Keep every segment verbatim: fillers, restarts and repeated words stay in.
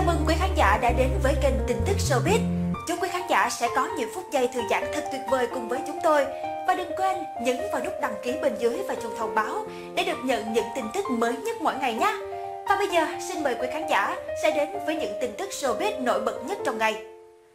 Chào mừng quý khán giả đã đến với kênh tin tức showbiz. Chúc quý khán giả sẽ có những phút giây thư giãn thật tuyệt vời cùng với chúng tôi. Và đừng quên nhấn vào nút đăng ký bên dưới và chuông thông báo để được nhận những tin tức mới nhất mỗi ngày nhé. Và bây giờ xin mời quý khán giả sẽ đến với những tin tức showbiz nổi bật nhất trong ngày.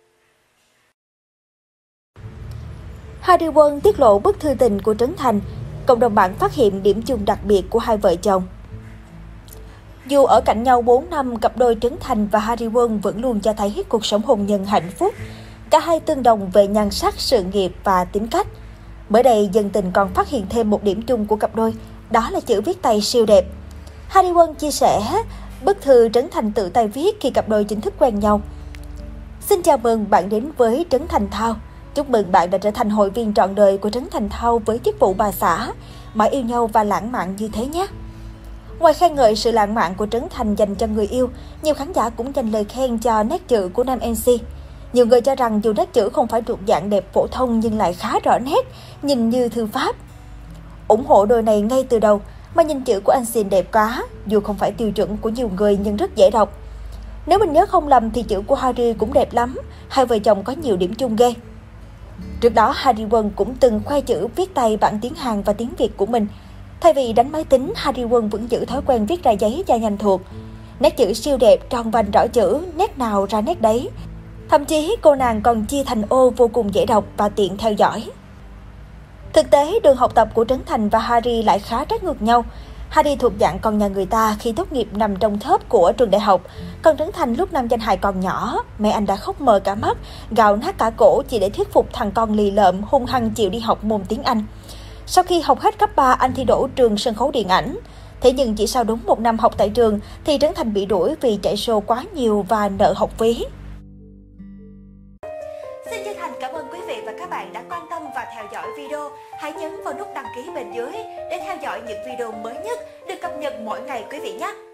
Harry Won tiết lộ bức thư tình của Trấn Thành, cộng đồng mạng phát hiện điểm chung đặc biệt của hai vợ chồng. Dù ở cạnh nhau bốn năm, cặp đôi Trấn Thành và Harry Won vẫn luôn cho thấy cuộc sống hôn nhân hạnh phúc. Cả hai tương đồng về nhan sắc, sự nghiệp và tính cách. Mới đây, dân tình còn phát hiện thêm một điểm chung của cặp đôi, đó là chữ viết tay siêu đẹp. Harry Won chia sẻ bức thư Trấn Thành tự tay viết khi cặp đôi chính thức quen nhau. Xin chào mừng bạn đến với Trấn Thành Thao. Chúc mừng bạn đã trở thành hội viên trọn đời của Trấn Thành Thao với chức vụ bà xã. Mãi yêu nhau và lãng mạn như thế nhé. Ngoài khen ngợi sự lãng mạn của Trấn Thành dành cho người yêu, nhiều khán giả cũng dành lời khen cho nét chữ của nam em xê. Nhiều người cho rằng dù nét chữ không phải thuộc dạng đẹp phổ thông nhưng lại khá rõ nét, nhìn như thư pháp. Ủng hộ đôi này ngay từ đầu, mà nhìn chữ của anh xinh đẹp quá, dù không phải tiêu chuẩn của nhiều người nhưng rất dễ đọc. Nếu mình nhớ không lầm thì chữ của Harry cũng đẹp lắm, hai vợ chồng có nhiều điểm chung ghê. Trước đó, Harry Won cũng từng khoe chữ viết tay bằng tiếng Hàn và tiếng Việt của mình. Thay vì đánh máy tính, Harry Won vẫn giữ thói quen viết ra giấy cho nhanh thuộc. Nét chữ siêu đẹp, tròn vành rõ chữ, nét nào ra nét đấy. Thậm chí, cô nàng còn chia thành ô vô cùng dễ đọc và tiện theo dõi. Thực tế, đường học tập của Trấn Thành và Harry lại khá trái ngược nhau. Harry thuộc dạng con nhà người ta khi tốt nghiệp nằm trong top của trường đại học. Còn Trấn Thành lúc năm danh hài còn nhỏ, mẹ anh đã khóc mờ cả mắt, gào nát cả cổ chỉ để thuyết phục thằng con lì lợm hung hăng chịu đi học môn tiếng Anh. Sau khi học hết cấp ba, anh thi đỗ trường sân khấu điện ảnh. Thế nhưng chỉ sau đúng một năm học tại trường, thì Trấn Thành bị đuổi vì chạy show quá nhiều và nợ học phí. Xin chân thành cảm ơn quý vị và các bạn đã quan tâm và theo dõi video. Hãy nhấn vào nút đăng ký bên dưới để theo dõi những video mới nhất được cập nhật mỗi ngày quý vị nhé.